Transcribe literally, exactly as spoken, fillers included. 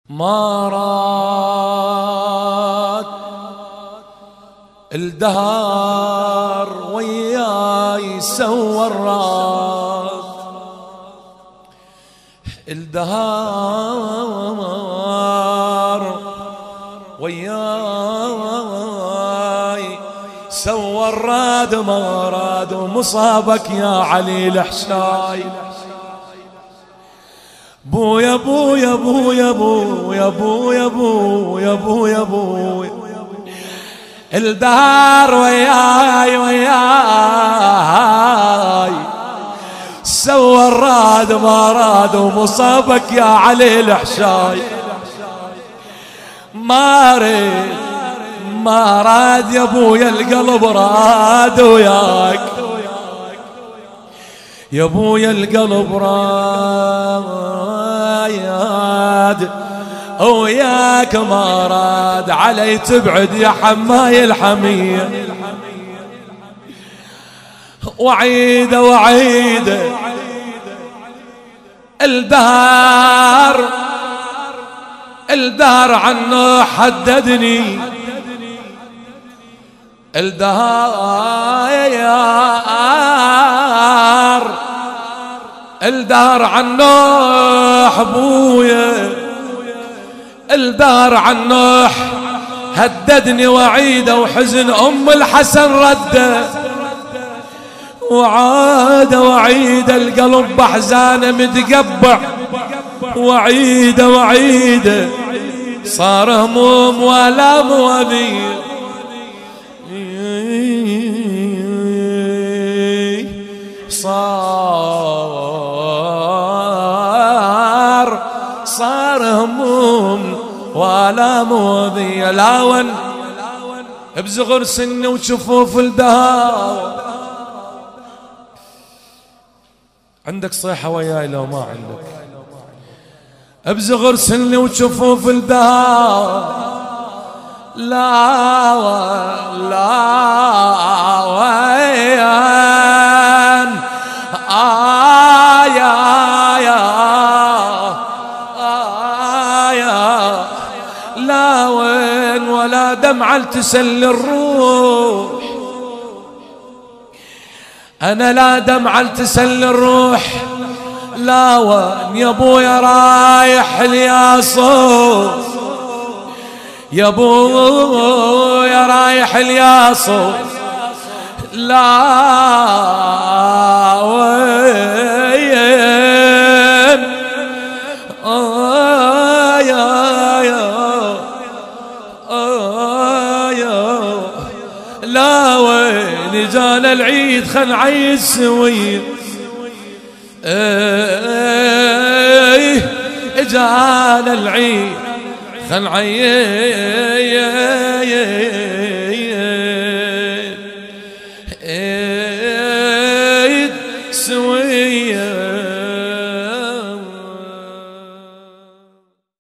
ما راد الدهر وياي سوى الراد، الدهر وياي سوى الراد، ما راد ومصابك يا علي الحشاي. بويا بويا بويا بويا بويا بويا بويا بويا الدهر وياي وياي سوى الراد، ما راد ومصابك يا علي الحشاي. ما ريد ما راد يا ابويا القلب راد وياك، يا ابويا القلب راد وياك، ما راد علي تبعد يا حماي الحمية. وعيده وعيده الدهر الدهر عنه حددني، الدهر الدهر عنه حبويا، الدهر عنه هددني وعيده وحزن ام الحسن رده، وعاد وعيد القلب بحزانه متقبع، وعيده وعيده صار هموم ولا موانيه. صار صار هموم ولا موذي، لاون بصغر سني وشفوف الدهر. عندك صيحة وياي لو ما عندك؟ بصغر سني وشفوف الدهر، لا لا وين آه يا يا آه يا لا وين ولا دمعة تسل الروح، أنا لا دمعة تسل الروح، لا وين يا ابويا رايح الياصو، يا ابويا رايح الياصو، لا وين آه يا يا آه يا لا وين جانا العيد خل نعيد سوية، ايه جانا العيد خل نعيد